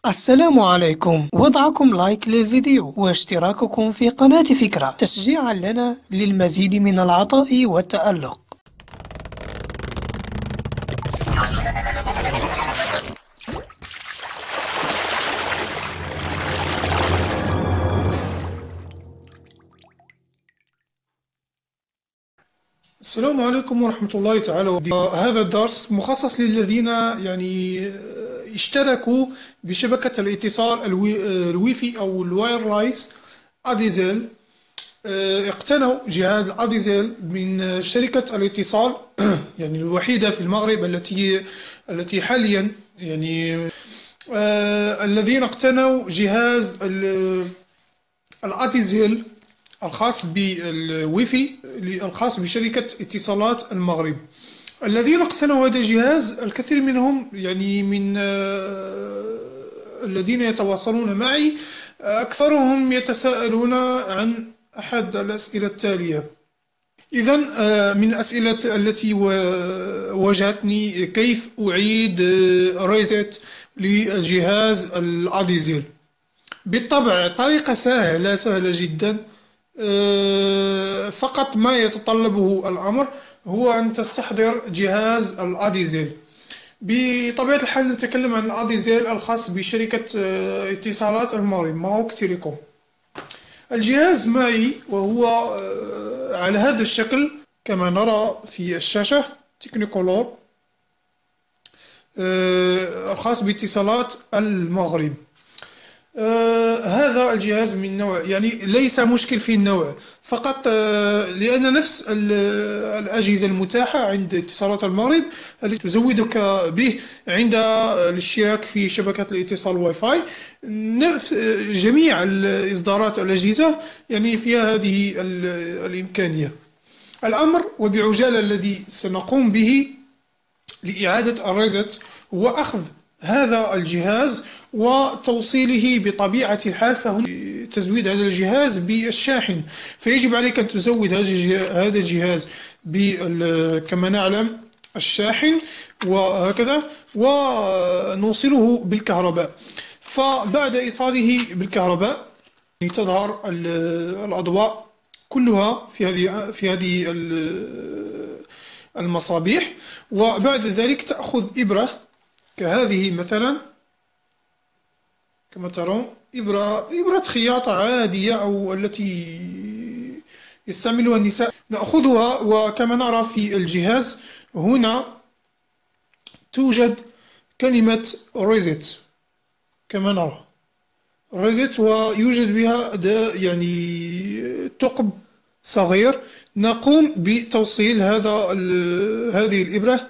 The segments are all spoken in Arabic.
السلام عليكم. وضعكم لايك للفيديو واشتراككم في قناة فكرة تشجيعا لنا للمزيد من العطاء والتألق. السلام عليكم ورحمة الله تعالى وبركاته. هذا الدرس مخصص للذين اشتركوا بشبكة الاتصال الويفي أو الوايرلايز أديزل. اقتنوا جهاز الأديزل من شركة الاتصال الوحيدة في المغرب التي حاليا الذين اقتنوا جهاز الأديزل الخاص بالويفي الخاص بشركة اتصالات المغرب. الذين اقتنوا هذا الجهاز الكثير منهم من الذين يتواصلون معي أكثرهم يتساءلون عن أحد الأسئلة التالية. إذن من الأسئلة التي واجهتني: كيف أعيد ريزت للجهاز الأديزل؟ بالطبع طريقة سهلة جدا. فقط ما يتطلبه الأمر هو أن تستحضر جهاز الأديزل. بطبيعة الحال نتكلم عن الأديزل الخاص بشركة اتصالات المغرب ماوك تيليكوم. الجهاز معي وهو على هذا الشكل كما نرى في الشاشة، تكنيكولور الخاص باتصالات المغرب. هذا الجهاز من نوع ليس مشكل في النوع فقط، لأن نفس الأجهزة المتاحة عند اتصالات المغرب التي تزودك به عند الاشتراك في شبكة الاتصال واي فاي. نفس جميع الإصدارات الأجهزة فيها هذه الإمكانية. الأمر وبعجالة الذي سنقوم به لإعادة الريزت هو أخذ هذا الجهاز وتوصيله بطبيعة الحال، فهو تزويد هذا الجهاز بالشاحن. فيجب عليك أن تزود هذا الجهاز كما نعلم الشاحن وهكذا، ونوصله بالكهرباء. فبعد إيصاله بالكهرباء تظهر الأضواء كلها في هذه المصابيح. وبعد ذلك تأخذ إبرة كهذه مثلا، كما ترون إبرة خياطة عادية أو التي يستعملها النساء. نأخذها وكما نرى في الجهاز هنا توجد كلمة ريزت كما نرى ريزت، ويوجد بها ثقب صغير. نقوم بتوصيل هذه الإبرة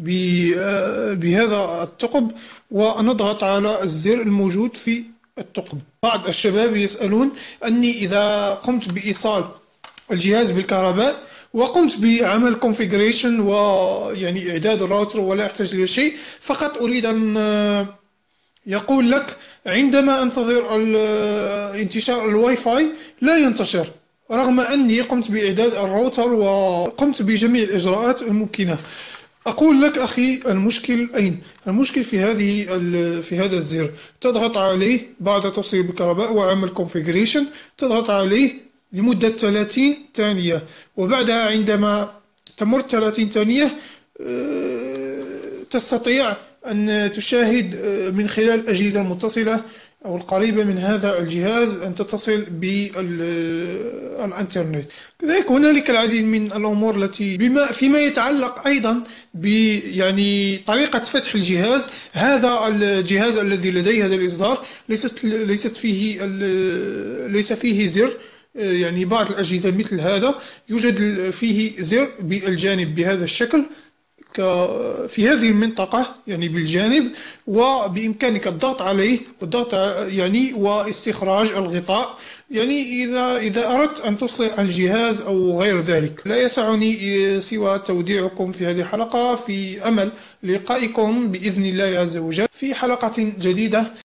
بهذا الثقب ونضغط على الزر الموجود في الثقب. بعض الشباب يسألون أني إذا قمت بإيصال الجهاز بالكهرباء وقمت بعمل configuration إعداد الراوتر ولا أحتاج إلى شيء، فقط أريد أن يقول لك عندما أنتظر انتشار الواي فاي لا ينتشر، رغم أني قمت بإعداد الراوتر وقمت بجميع الإجراءات الممكنة. أقول لك أخي، المشكل أين؟ المشكل في هذا الزر. تضغط عليه بعد توصيل بالكهرباء وعمل configuration، تضغط عليه لمدة 30 ثانية، وبعدها عندما تمر 30 ثانية تستطيع أن تشاهد من خلال الأجهزة المتصلة أو القريبة من هذا الجهاز أن تتصل بالإنترنت. كذلك هنالك العديد من الأمور التي فيما يتعلق أيضا طريقة فتح الجهاز. هذا الجهاز الذي لدي هذا الإصدار ليس فيه زر. بعض الأجهزة مثل هذا يوجد فيه زر بالجانب بهذا الشكل في هذه المنطقة بالجانب، وبإمكانك الضغط عليه واستخراج الغطاء إذا أردت أن تصلح الجهاز أو غير ذلك. لا يسعني سوى توديعكم في هذه الحلقة، في أمل لقائكم بإذن الله عز وجل في حلقة جديدة.